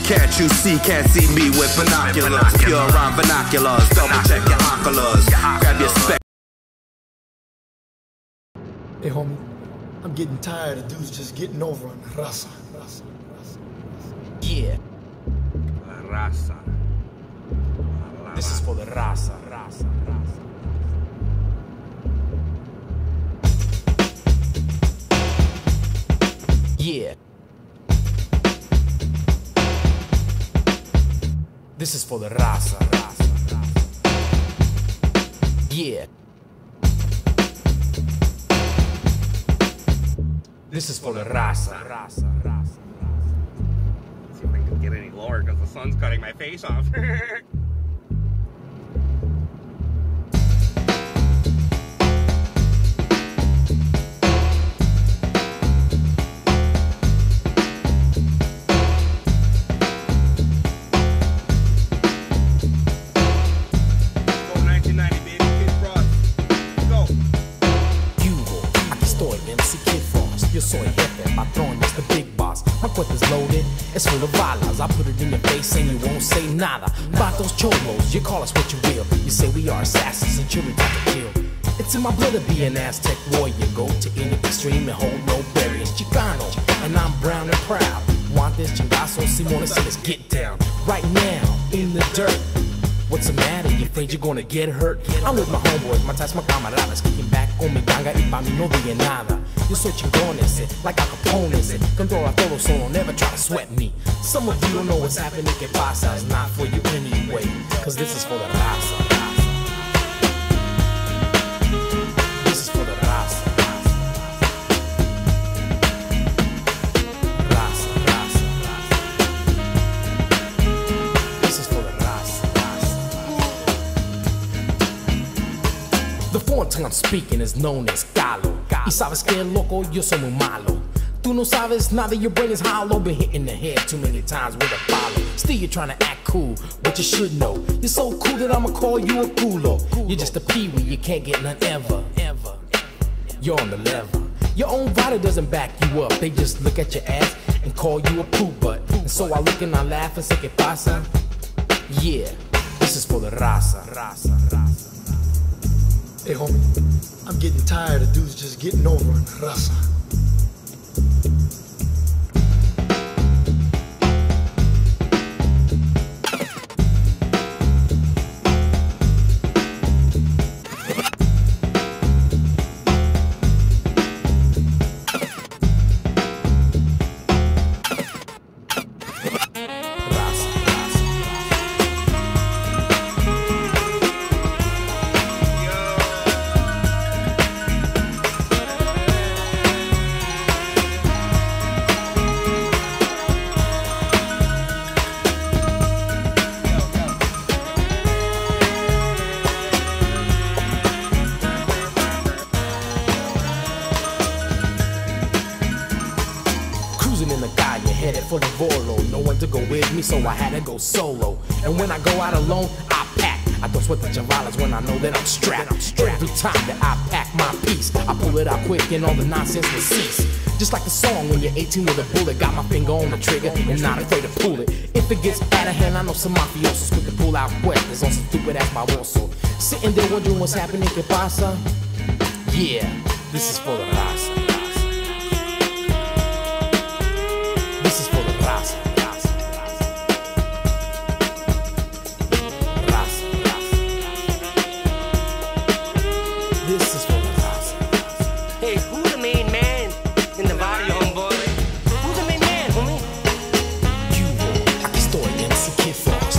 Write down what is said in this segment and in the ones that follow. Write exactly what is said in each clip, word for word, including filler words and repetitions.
Can't you see, can't see me with binoculars. Pure rhyme binoculars, double check your oculars. Grab your spec. Hey homie, I'm getting tired of dudes just getting over on the raza. raza, raza, raza. Yeah. La raza. La This is for the raza, raza, raza. Yeah. This is for the raza, raza, raza. Yeah. This is for the raza, raza, raza. See if I can get any lower because the sun's cutting my face off. Yo soy jefe, patrón, it's the big boss. My cuenta's loaded, it's full of balas. I put it in your face and you won't say nada. Vatos cholos, you call us what you will. You say we are assassins and children type to kill. It's in my blood to be an Aztec warrior. Go to any extreme and hold no barriers. Chicano, and I'm brown and proud. Want this chingazo, Simone, so let's get down. Right now, in the dirt. What's the matter? You afraid you're gonna get hurt? I'm with my homeboys, my ties, my camaradas. Kicking back con mi ganga y pa' mí no diga nada. Yo soy chingón ese, like Al Capone ese. Controla todo solo, never try to sweat me. Some of you don't know what's happening, que pasa. It's not for you anyway, cause this is for the raza. This is for the raza. Raza, raza, raza. This is for the raza. The foreign tongue I'm speaking is known as Galo. Y sabes que loco, yo soy muy malo. Tú no sabes nada, your brain is hollow. Been hit in the head too many times with a follow. Still you're trying to act cool, but you should know. You're so cool that I'ma call you a culo. You're just a peewee, you can't get none ever, ever. You're on the level. Your own body doesn't back you up. They just look at your ass and call you a poo butt. And so I look and I laugh and say, que pasa? Yeah, this is for the raza, raza, raza. Hey homie, I'm getting tired of dudes just getting over on the raza. In the calle, headed for the Volo. No one to go with me, so I had to go solo. And when I go out alone, I pack. I don't sweat the chavalas when I know that I'm strapped. Every time that I pack my piece, I pull it out quick and all the nonsense will cease. Just like the song when you're eighteen with a bullet. Got my finger on the trigger and not afraid to pull it. If it gets out of hand, I know some mafiosos quick to pull out questions on some stupid ass baboso. Sitting there wondering what's happening, que pasa? Yeah, this is for the raza. This is for the raza, raza, raza. Raza, raza. This is for the raza. Hey, who the main man in the barrio, homeboy? Who's the main man, homie? Cubo, aquí estoy, M C Kid Frost.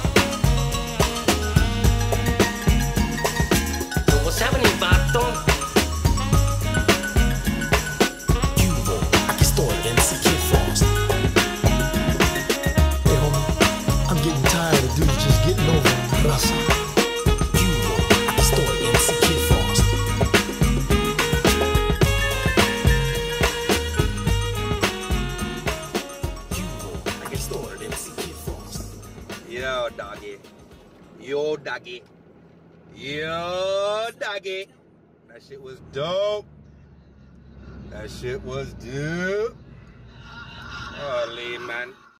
What's happening, vato? Cubo, aquí estoy, M C Kid Frost. Hey homie, I'm getting tired of dudes just getting over on the raza. Cubo, aquí estoy, M C Kid Frost. Cubo, aquí estoy, M C Kid Frost. Yo, doggy. Yo, doggy. Yo, doggy. That shit was dope. That shit was dope. Holy man.